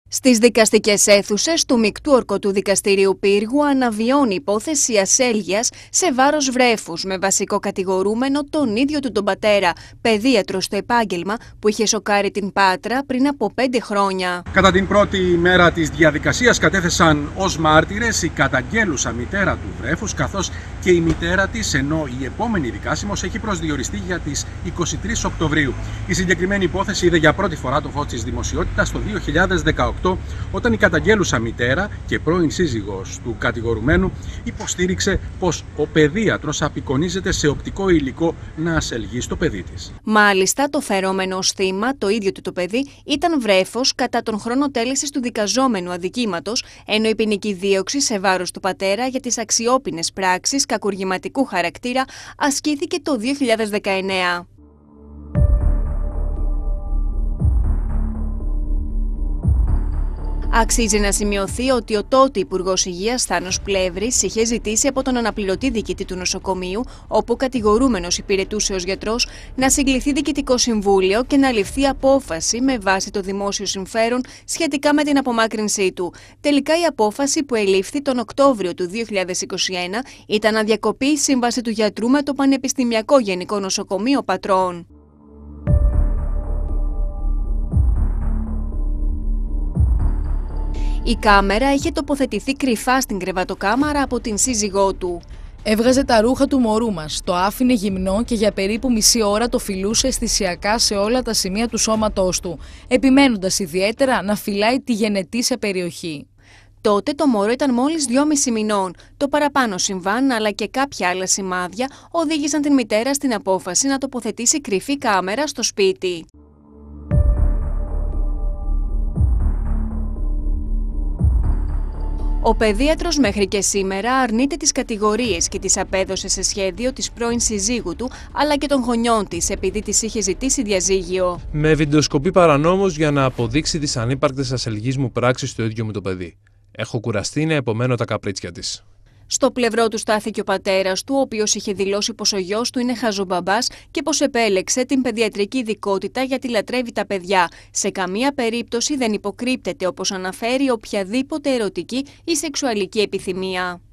Στις δικαστικές αίθουσες του Μεικτού Ορκωτού Δικαστηρίου Πύργου αναβιώνει υπόθεση ασέλγειας σε βάρος βρέφους με βασικό κατηγορούμενο τον ίδιο του τον πατέρα, παιδίατρο στο επάγγελμα που είχε σοκάρει την Πάτρα πριν από 5 χρόνια. Κατά την πρώτη μέρα της διαδικασίας κατέθεσαν ως μάρτυρες η καταγγέλουσα μητέρα του βρέφους καθώς και η μητέρα της, ενώ η επόμενη δικάσιμος έχει προσδιοριστεί για τις 23 Οκτωβρίου. Η συγκεκριμένη υπόθεση είδε για πρώτη φορά το φως της δημοσιότητας το 2018, όταν η καταγγέλουσα μητέρα και πρώην σύζυγος του κατηγορουμένου υποστήριξε πως ο παιδίατρος απεικονίζεται σε οπτικό υλικό να ασελγεί στο παιδί της. Μάλιστα, το φερόμενο ως θύμα, το ίδιο του το παιδί, ήταν βρέφος κατά τον χρόνο τέλεσης του δικαζόμενου αδικήματος, ενώ η ποινική δίωξη σε βάρος του πατέρα για τις αξιόπινες πράξεις κακουργηματικού χαρακτήρα ασκήθηκε το 2019. Αξίζει να σημειωθεί ότι ο τότε Υπουργός Υγείας Θάνος Πλεύρης είχε ζητήσει από τον αναπληρωτή διοικητή του νοσοκομείου, όπου κατηγορούμενος υπηρετούσε ως γιατρός, να συγκληθεί διοικητικό συμβούλιο και να ληφθεί απόφαση με βάση το δημόσιο συμφέρον σχετικά με την απομάκρυνσή του. Τελικά η απόφαση που ελήφθη τον Οκτώβριο του 2021 ήταν να διακοπεί η σύμβαση του γιατρού με το Πανεπιστημιακό Γενικό Νοσοκομείο Πατρών. Η κάμερα είχε τοποθετηθεί κρυφά στην κρεβατοκάμαρα από την σύζυγό του. Έβγαζε τα ρούχα του μωρού μας, το άφηνε γυμνό και για περίπου μισή ώρα το φιλούσε αισθησιακά σε όλα τα σημεία του σώματός του, επιμένοντας ιδιαίτερα να φυλάει τη γενετήσια περιοχή. Τότε το μωρό ήταν μόλις 2,5 μηνών. Το παραπάνω συμβάν αλλά και κάποια άλλα σημάδια οδήγησαν την μητέρα στην απόφαση να τοποθετήσει κρυφή κάμερα στο σπίτι. Ο παιδίατρος μέχρι και σήμερα αρνείται τις κατηγορίες και τις απέδωσε σε σχέδιο της πρώην συζύγου του αλλά και των γονιών της, επειδή της είχε ζητήσει διαζύγιο. Με βιντεοσκοπεί παρανόμως για να αποδείξει τις ανύπαρκτες ασελγείς μου πράξεις στο ίδιο με το παιδί. Έχω κουραστεί να επομένω τα καπρίτσια της. Στο πλευρό του στάθηκε ο πατέρας του, ο οποίος είχε δηλώσει πως ο γιος του είναι χαζομπαμπάς και πως επέλεξε την παιδιατρική ειδικότητα γιατί λατρεύει τα παιδιά. Σε καμία περίπτωση δεν υποκρύπτεται, όπως αναφέρει, οποιαδήποτε ερωτική ή σεξουαλική επιθυμία.